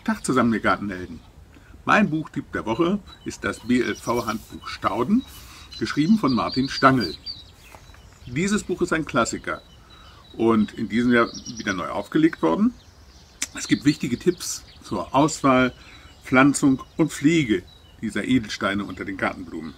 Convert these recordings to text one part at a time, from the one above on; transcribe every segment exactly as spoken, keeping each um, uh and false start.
Tag zusammen, ihr Gartenhelden. Mein Buchtipp der Woche ist das B L V-Handbuch Stauden, geschrieben von Martin Stangl. Dieses Buch ist ein Klassiker und in diesem Jahr wieder neu aufgelegt worden. Es gibt wichtige Tipps zur Auswahl, Pflanzung und Pflege dieser Edelsteine unter den Gartenblumen.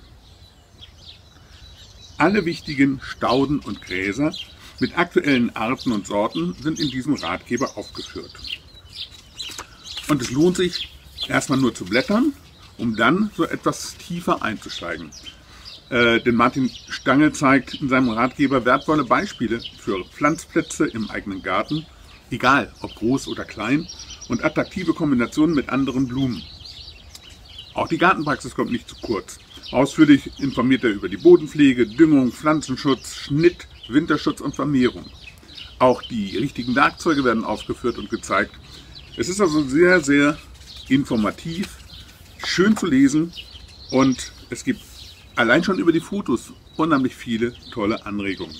Alle wichtigen Stauden und Gräser mit aktuellen Arten und Sorten sind in diesem Ratgeber aufgeführt. Und es lohnt sich, erstmal nur zu blättern, um dann so etwas tiefer einzusteigen. Äh, denn Martin Stangl zeigt in seinem Ratgeber wertvolle Beispiele für Pflanzplätze im eigenen Garten, egal ob groß oder klein, und attraktive Kombinationen mit anderen Blumen. Auch die Gartenpraxis kommt nicht zu kurz. Ausführlich informiert er über die Bodenpflege, Düngung, Pflanzenschutz, Schnitt, Winterschutz und Vermehrung. Auch die richtigen Werkzeuge werden aufgeführt und gezeigt. Es ist also sehr, sehr informativ, schön zu lesen und es gibt allein schon über die Fotos unheimlich viele tolle Anregungen.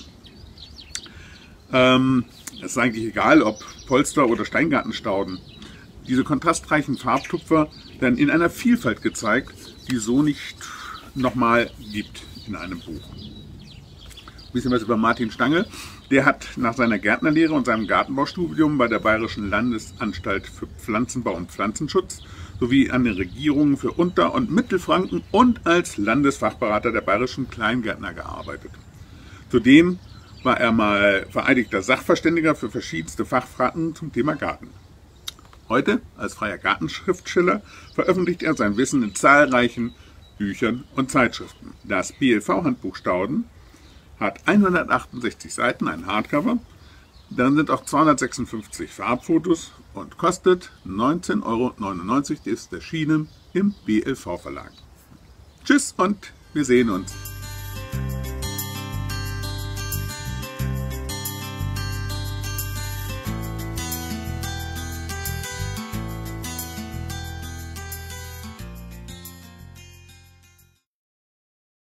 Ähm, es ist eigentlich egal, ob Polster- oder Steingartenstauden. Diese kontrastreichen Farbtupfer werden in einer Vielfalt gezeigt, die es so nicht nochmal gibt in einem Buch. Ein bisschen was über Martin Stangl. Der hat nach seiner Gärtnerlehre und seinem Gartenbaustudium bei der Bayerischen Landesanstalt für Pflanzenbau und Pflanzenschutz sowie an den Regierungen für Unter- und Mittelfranken und als Landesfachberater der bayerischen Kleingärtner gearbeitet. Zudem war er mal vereidigter Sachverständiger für verschiedenste Fachfragen zum Thema Garten. Heute, als freier Gartenschriftsteller, veröffentlicht er sein Wissen in zahlreichen Büchern und Zeitschriften. Das B L V-Handbuch Stauden hat hundertachtundsechzig Seiten, ein Hardcover, dann sind auch zweihundertsechsundfünfzig Farbfotos und kostet neunzehn Euro neunundneunzig, ist erschienen im B L V-Verlag. Tschüss und wir sehen uns.